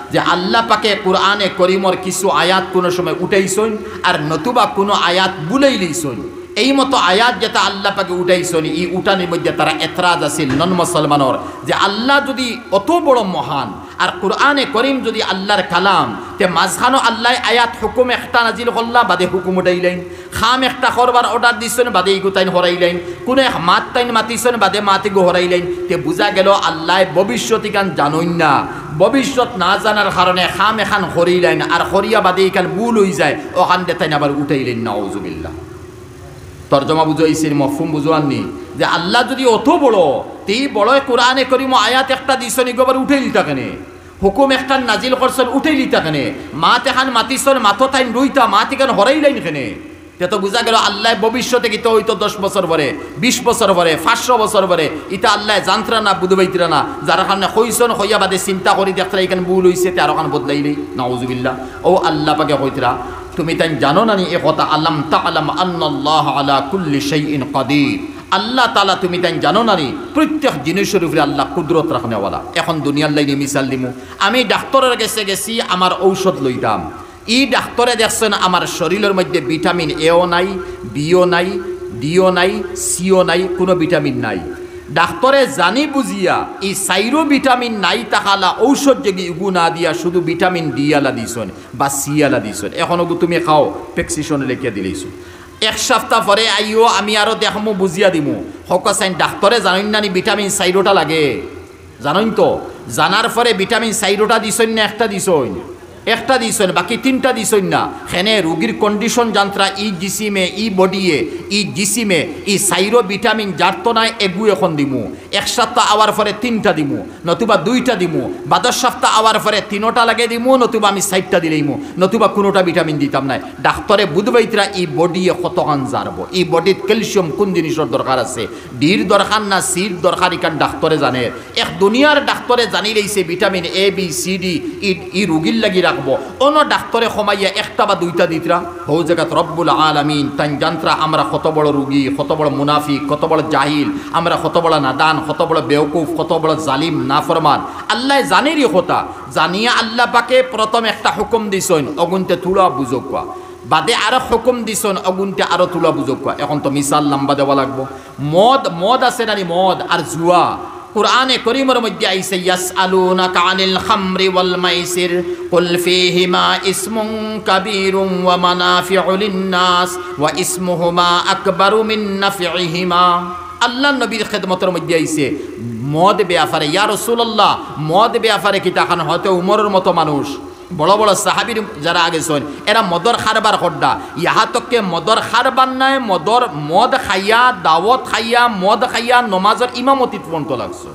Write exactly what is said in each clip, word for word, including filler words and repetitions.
যে আল্লাহ পাকে কোরআনে করিমর কিছু আয়াত কোনো সময় উঠাইছেন আর নতুবা কোনো আয়াত বুলাই লইছেন এই মতো আয়াত যেটা আল্লাহ পাকে উঠাইছেন এই উঠানের মধ্যে তারা এতরাজ আছিল নন মুসলমানের যে আল্লাহ যদি অত বড় মহান আর কোরআনে করিম যদি আল্লাহর কালাম তে মাঝখানো আল্লাহ আয়াত হুকুম একটা নাজিল করলা বাদে হুকুম উঠাইলেন খাম একটা করবার অর্ডার দিছেন বাদে এই গুতাইন হরাইলেন কোনো এক মাত তাইন মাতিছেন বাদে মাতি গো হরাইলেন তে বুঝা গেল আল্লাহ ভবিষ্যৎ ইকান জানইন না ভবিষ্যৎ না জানার কারণে খাম এখান হরিলেন আর হরিয়া বাদে ইকান ভুল হয়ে যায় ওখান দে তাইন আবার উঠাইলেন নাউজুবিল্লাহ তরজমা বুঝাইছেন মফহুম বুঝাননি যে আল্লাহ যদি অত বড় তেই বড় কোরআনে করিম আয়াত একটা দিছেন এগোবার উঠেই লিতা কেনে হুকুম একটা নাজিল করছেন উঠেই লিতা কেনে মাত এখান মাতিছেন মাথো তাইন রইতা মাত এখান হরাইলেন কেনে তে তো বুঝা গেল আল্লাহ ভবিষ্যতে কি তো হইতো দশ বছর পরে বিশ বছর পরে পাঁচশো বছর পরে ইটা আল্লাহ জানতরা না বুধবাইতরা না যার কারণে হইছন হইয়া বাদে চিন্তা করি দেখতরা এখানে ভুল হইছে তে আরো কান বদলাইলেই নাউজুবিল্লাহ ও আল্লাহ পাকে কইতরা তুমি তাই জানো না নি এ কথা আল্লাম তাআলাম আন্নাল্লাহ আলা কুল্লি শাইইন কাদির আল্লাহ তাআলা তুমি তাই জানো না নি প্রত্যেক জিনিসের উপরে আল্লাহ কুদরত রাখনেওয়ালা এখন দুনিয়ার লাইনে মিসাল দিমু আমি ডাক্তারের কাছে গেছি আমার ঔষধ লইতাম ই ডাক্তারে দেখছেন আমার শরীরের মধ্যে ভিটামিন এও নাই বিও নাই ডিও নাই সিও নাই কোনো ভিটামিন নাই ডাক্তারে জানি বুঝিয়া এই সাইরো ভিটামিন নাই তাহালা ঔষধ যেগি উগু না দিয়া শুধু ভিটামিন ডি আলা দিছন বা সি আলা দিছন এখন ওগু তুমি খাও প্রেসক্রিপশনে লিখিয়া দিলেইছো এক সপ্তাহ পরে আইও আমি আরো দেখমু বুঝিয়া দিমু হকা সাইন ডাক্তারে জানেন না নি ভিটামিন সাইরোটা লাগে জানেন তো জানার পরে ভিটামিন সাইরোটা দিছন না একটা দিছন একটা দিছন বাকি তিনটা দিছন না হেনে রোগীর কন্ডিশন যন্ত্রা ই জিসিমে ই বডিয়ে ই জিসিমে ই সাইরো ভিটামিন জারতো নাই এগু এখন দিমু এক সপ্তাহ আওয়ার পরে তিনটা দিমু নতুবা দুইটা দিমু বা দশ সপ্তাহ আওয়ার পরে তিনোটা লাগে দিমু নতুবা আমি সাইটটা দিলেইমু নতুবা কোনোটা ভিটামিন দিতাম নাই ডাক্তারে বুধবাইতরা ই বডিয়ে কতখান জারবো এই বডিত ক্যালসিয়াম কোন জিনিসের দরকার আছে ডির দরকার না সির দরকার ইকান ডাক্তারে জানে এক দুনিয়ার ডাক্তারে জানি লইছে vitamin A B C D E রোগীর লাগি রাখবো অন্য ডাক্তারে কমাইয়া একটা বা দুইটা দিতরা হৌ জায়গাত রব্বুল আলামিন তাই জানত্রা আমরা কত বড় রুগী কত বড় মুনাফিক কত বড় জাহিল আমরা কত বড় নাদান কত বড় বেওকুফ কত বড় জালিম নাফরমান আল্লাহ জানেরই কথা জানিয়া আল্লাহ পাকে প্রথম একটা হুকুম দিছেন অগুনতে তুলা বুঝোকা বাদে আরো হুকুম দিছেন অগুনতে আরো তুলা বুঝোকা এখন তো মিসাল লম্বা দেওয়া লাগবো মদ মদ আছে নানি মদ আর জুয়া কুরআনে করিমের মধ্যে আইছে ইয়াসআলুনাকা আনিল খামরি ওয়াল মাইসির কুল ফীহিমা ইসমুন কাবীরুন ওয়া মানাফিউ লিন-নাস ওয়া ইসমুহুমা আকবারু মিন নাফিহিমা আল্লাহর নবীর খিদমতের মধ্যে আইছে মদ ব্যাপারে ইয়া রাসূলুল্লাহ মদ ব্যাপারে কি তখন হয়তো উমরের মতো মানুষ বড় বড় সাহাবীর যারা আগে ছিলেন এরা মদর খারবার করডা ইহা তককে মদর খারবার নাই মদর মদ খাইয়া দাওয়াত খাইয়া মদ খাইয়া নমাজের ইমামতি পর্যন্ত লাগছে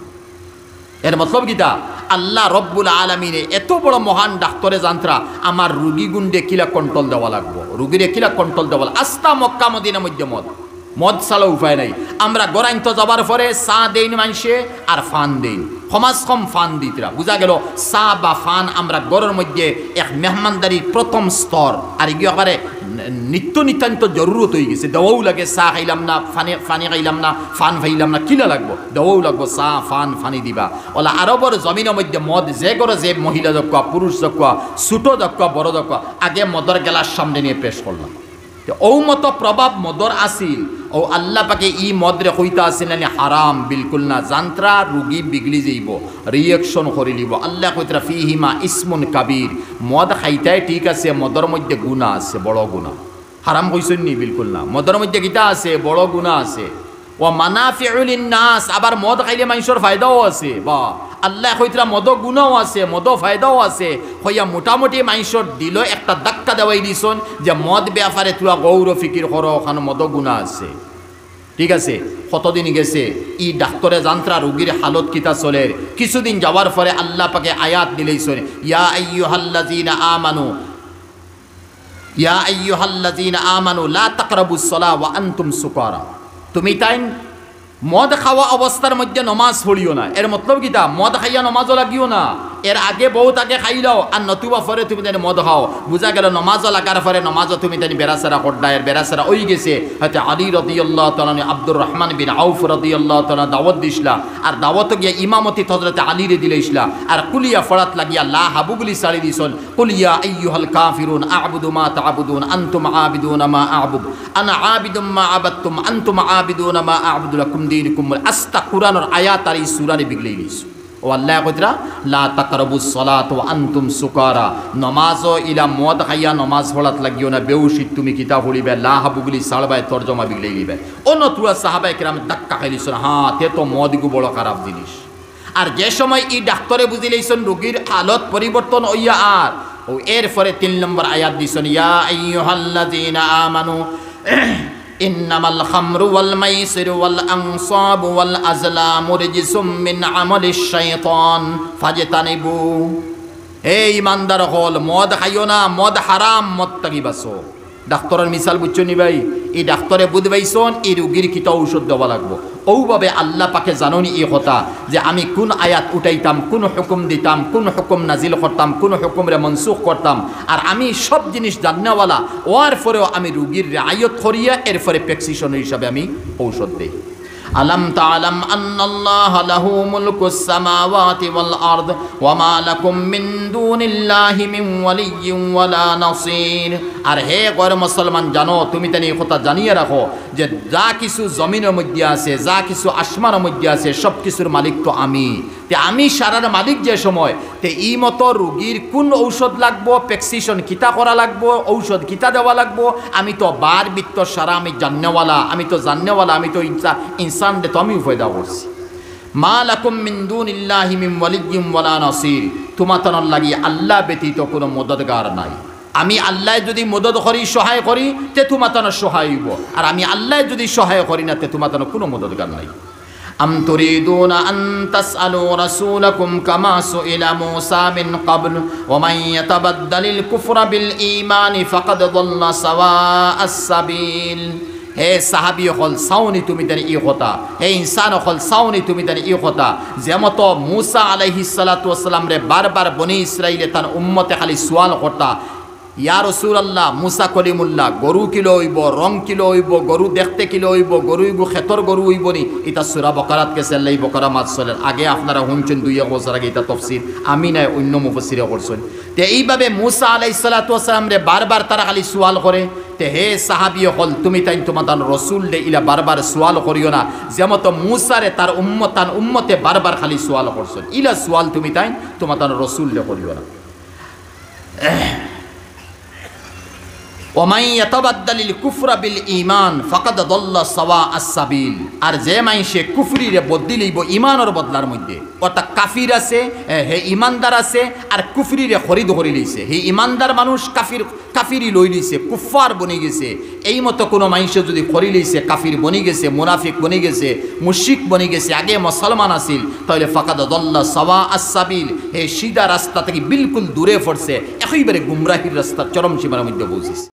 এর মতলব কিটা আল্লাহ রব্বুল আলামিনে এত বড় মহান ডাক্তারে জানত্রা আমার রোগী গুন্ডে কিলা কন্ট্রোল দেওয়া লাগবো রোগীরে কিলা কন্ট্রোল দেওয়া আস্তা মক্কা মদিনার মধ্যে মদ মদ ছাড়া উপায় নাই আমরা গড়াইন্ত যাবার পরে চা দেইন মানুষে আর ফান দেইন সমাজ কম ফান দিতরা বুঝা গেল চা বা ফান আমরা গড়ের মধ্যে এক মেহমানদারির প্রথম স্তর আর এগুলো একবারে নিত্য নিতান্ত জরুরত হয়ে গেছে দেওয়াও লাগে চা খাইলাম না ফানি ফানি খাইলাম না ফান খাইলাম না কিলা লাগবো দেওয়াও লাগবো চা ফান ফানি দিবা ওলা আরবর জমিনের মধ্যে মদ যে করে যে মহিলা দক্কা পুরুষ দক্কা ছোটো দক্কা বড় দক্কা আগে মদর গেলার সামনে নিয়ে পেশ করলাম ও মতো প্রভাব মদর আসিল ও আল্লাহ পাকে ই মদরে কইতা আসিল না হারাম বিলকুল না জান্ত্রা রুগী বিগলি যাইব রিয়েকশন করে লিব আল্লাহ কইতরা ফিহিমা ইসমুন কাবীর মদ খাইতাই ঠিক আছে মদর মধ্যে গুনাহ আছে বড় গুনাহ হারাম কইছেন নি বিলকুল না মদর মধ্যে কিটা আছে বড় গুনাহ আছে ও মানাফিউ লিন-নাস আবার মদ খাইলে মানুষের ফায়দাও আছে বা আল্লাহ কইতরা মদ গুনাহও আছে মদ ফায়দাও আছে হইয়া মোটামুটি মানুষের দিল একটা ধাক্কা দেওয়াই দিছন যে মদ ব্যাপারে তুলা গৌর ফিকির করো ওখানে মদ গুনাহ আছে ঠিক আছে কতদিন গেছে ই ডাক্তারে জান্ত্রা রোগীর হালত কিতা চলে কিছুদিন যাওয়ার পরে আল্লাহ পাকে আয়াত দিলেইছন ইয়া আইয়ুহাল্লাযীনা আমানু ইয়া আইয়ুহাল্লাযীনা আমানু লা তাকরাবুস সালাহ ওয়া আনতুম সুকারা তুমি তাই মদ খাওয়া অবস্থার মধ্যে নমাজ পড়িও না এর মতলব কিতা মদ খাইয়া নমাজও লাগিও না এর আগে বহুত আগে খাইলাও আর নতুবা পরে তুমি তাই মদ খাও বুঝা গেল নমাজও লাগার পরে নমাজও তুমি তাই বেড়াচেরা করডা এর বেড়াচেরা ওই গেছে হয়তো আলী রাদিয়াল্লাহু তাআলা আব্দুর রহমান বিন আউফ রাদিয়াল্লাহু তাআলা দাওয়াত দিছলা আর দাওয়াত গিয়া ইমামতি হযরত আলী রে দিলেইছলা আর কুলিয়া ফরাত লাগিয়া লা হাবুগুলি সারি দিছন কুলিয়া আইয়ুহাল কাফিরুন আ'বুদু মা তা'বুদুন আনতুম আবিদুনা মা আ'বুদ আনা আবিদুম মা আবাদতুম আনতুম আবিদুনা মা আ'বুদু লাকুম দীনুকুম আস্তা কুরআনের আয়াত আর এই সূরা রে বিগলাই দিছ ও আল্লাহ কইরা লা তাকরাবুস সালাত ওয়া আনতুম সুকারা নমাজও ইলা মদ খাইয়া নমাজ পড়াত লাগিও না বেউশিত তুমি কিতাব পড়িবে লা হাবুগুলি সালবায় তরজমা বিগলাই দিবে অন্য তুরা সাহাবায়ে কেরাম ধাক্কা খাইলিছন হ্যাঁ তে তো মদগু বড় খারাপ জিনিস আর যে সময় এই ডাক্তারে বুঝিলেইছন রোগীর হালত পরিবর্তন হইয়া আর ও এরপরে তিন নম্বর আয়াত দিছন ইয়া আইয়ুহাল্লাযীনা আমানু ইন্নামাল খামরু ওয়াল মাইসিরু ওয়াল আনসাবু ওয়াল আজলামু রিজসুম মিন আমালিশ শাইতান ফাজতানিবু হে ইমানদার হল মদ খাইও না মদ হারাম মদ তাগি বাসো ডাক্তারের মিসাল বুঝছো নি ভাই এই ডাক্তারে বুঝবাইছন এই রোগীর কিতা ঔষধ দেওয়া লাগবো ওভাবে আল্লাহ পাকে জাননি এই কথা যে আমি কোন আয়াত উঠাইতাম কোন হুকুম দিতাম কোন হুকুম নাজিল করতাম কোন হুকুমরে মনসুখ করতাম আর আমি সব জিনিস জাননেওয়ালা ওর পরেও আমি রোগীর রিয়ায়ত করিয়া এরপরে প্রেসক্রিপশন হিসাবে আমি ঔষধ দিই আলাম তাআলাম আন্নাল্লাহা লাহু মুলকুস সামাওয়াতি ওয়াল আরদ ওয়া মা লাকুম মিন দুনিল্লাহি মিন ওয়ালিয়্যিন ওয়ালা নাসির আর হে গর মুসলমান জানো তুমি তানি কথা জানিয়ে রাখো যে যা কিছু জমিনের মধ্যে আছে যা কিছু আসমানের মধ্যে আছে সব কিছুর মালিক তো আমি তে আমি সারার মালিক যে সময় তে ই মতো রোগীর কোন ঔষধ লাগবো প্রেসক্রিপশন কিতা করা লাগবো ঔষধ কিতা দেওয়া লাগবো আমি তো বার বিত্ত সারা আমি জাননেওয়ালা আমি তো জাননেওয়ালা আমি তো ইনসান দে তো আমি ফয়দা করছি মা লাকুম মিন দুনিল্লাহি মিন ওয়ালিয়্যিন ওয়ালা নাসির তোমাতন লাগি আল্লাহ ব্যতীত কোনো মদদগার নাই আমি আল্লাহ যদি মদদ করি সহায় করি তে তোমাতন সহায় হইব আর আমি আল্লাহ যদি সহায় করি না তে তোমাতন কোনো মদদগার নাই أم تريدون أن تسألوا رسولكم كما سئل موسى من قبل ومن يتبدل الكفر بالإيمان فقد ضل سواء السبيل হে সাহাবী হল সাউনি তুমি দেন ই কথা হে ইনসান হল সাউনি তুমি দেন ই কথা যেমত মুসা আলাইহিস সালাতু ওয়াস সালাম রে বারবার বনি ইসরাইলে তার উম্মতে খালি সওয়াল করতা ইয়া রাসূলুল্লাহ মুসা কলিমুল্লাহ গরু কিলো হইব রং কিলো হইব গরু দেখতে কিলো হইব গরু হইব খেতর গরু হইব নি এটা সূরা বাকারাত কে সেলাই বাকারা মাত চলেন আগে আপনারা শুনছেন দুই এক বছর আগে এটা তাফসীর আমি নাই অন্য মুফাসসিরে করছেন তে এইভাবে মুসা আলাইহিস সালাতু ওয়াস সালাম রে বারবার তারা খালি সওয়াল করে তে হে সাহাবী হল তুমি তাই তোমাদের রাসূল রে ইলা বারবার সওয়াল করিও না যেমত মুসা রে তার উম্মত তার উম্মতে বারবার খালি সওয়াল করছেন ইলা সওয়াল তুমি তাই তোমাদের রাসূল রে করিও না ওমাই ইয়াতাবাদ্দালিল কুফরা বিল ঈমান ফাকাদ দাল্লা সাওয়াআস সাবিল আর যে মাইসে কুফরিরে বদলি লইব ঈমানের বদলার মধ্যে অর্থাৎ কাফির আছে হে ঈমানদার আছে আর কুফরিরে খরিদ করি লইছে হে ঈমানদার মানুষ কাফির কাফিরি লই লইছে কুফার বনি গেছে এই মতো কোনো মাইসে যদি খরি লইছে কাফির বনি গেছে মুনাফিক বনি গেছে মুশরিক বনি গেছে আগে মুসলমান আছিল তাহলে ফাকাদ দাল্লা সাওয়াআস সাবিল হে সিধা রাস্তা থেকে বিলকুল দূরে পড়ছে একেবারে গুমরাহির রাস্তা চরম সীমার মধ্যে পৌঁছেছে।